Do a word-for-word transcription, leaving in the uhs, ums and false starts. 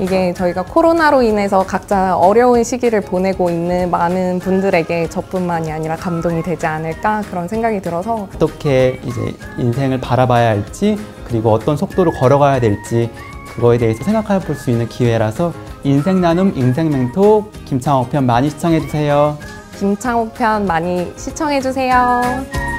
이게 저희가 코로나로 인해서 각자 어려운 시기를 보내고 있는 많은 분들에게 저뿐만이 아니라 감동이 되지 않을까 그런 생각이 들어서 어떻게 이제 인생을 바라봐야 할지 그리고 어떤 속도로 걸어가야 될지 그거에 대해서 생각해 볼 수 있는 기회라서 인생 나눔 인생 맹톡 김창옥 편 많이 시청해 주세요. 김창옥 편 많이 시청해 주세요.